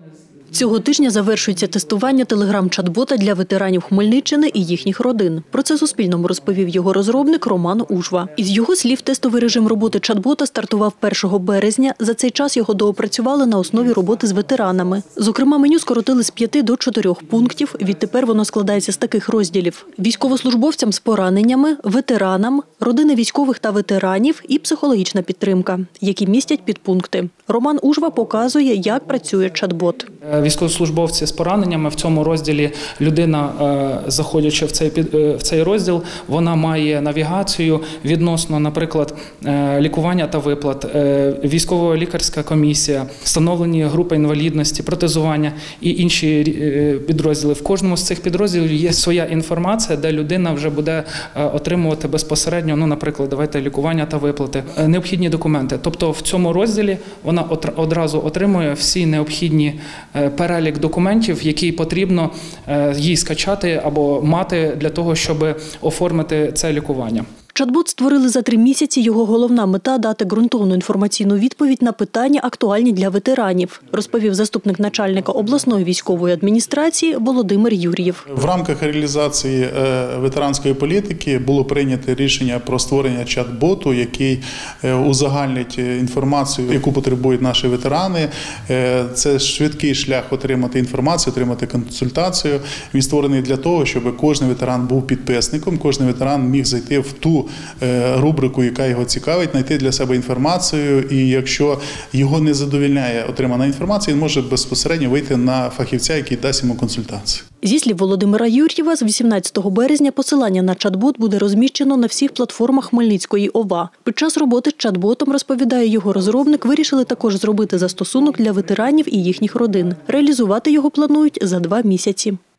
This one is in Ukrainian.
Цього тижня завершується тестування телеграм-чат-бота для ветеранів Хмельниччини і їхніх родин. Про це Суспільному розповів його розробник Роман Ужва. Із його слів, тестовий режим роботи чат-бота стартував 1 березня. За цей час його доопрацювали на основі роботи з ветеранами. Зокрема, меню скоротили з 5 до 4 пунктів. Відтепер воно складається з таких розділів: військовослужбовцям з пораненнями, ветеранам, родини військових та ветеранів і психологічна підтримка, які містять підпункти. Роман Ужва показує, як працює чат-бот. Військовослужбовці з пораненнями в цьому розділі людина, заходячи в цей розділ, вона має навігацію відносно, наприклад, лікування та виплат, військово-лікарська комісія, встановлені групи інвалідності, протезування і інші підрозділи. В кожному з цих підрозділів є своя інформація, де людина вже буде отримувати безпосередньо, наприклад, давайте лікування та виплати, необхідні документи. Тобто в цьому розділі вона одразу отримує всі необхідні перелік документів, які потрібно їй скачати або мати для того, щоб оформити це лікування. Чат-бот створили за 3 місяці. Його головна мета – дати ґрунтовну інформаційну відповідь на питання, актуальні для ветеранів, розповів заступник начальника обласної військової адміністрації Володимир Юр'єв. В рамках реалізації ветеранської політики було прийнято рішення про створення чат-боту, який узагальнить інформацію, яку потребують наші ветерани. Це швидкий шлях отримати інформацію, отримати консультацію. Він створений для того, щоб кожен ветеран був підписником, кожен ветеран міг зайти в ту рубрику, яка його цікавить, знайти для себе інформацію, і якщо його не задовольняє отримана інформація, він може безпосередньо вийти на фахівця, який дасть йому консультацію. Зі слів Володимира Юр'єва, з 18 березня посилання на чат-бот буде розміщено на всіх платформах Хмельницької ОВА. Під час роботи з чат-ботом, розповідає його розробник, вирішили також зробити застосунок для ветеранів і їхніх родин. Реалізувати його планують за 2 місяці.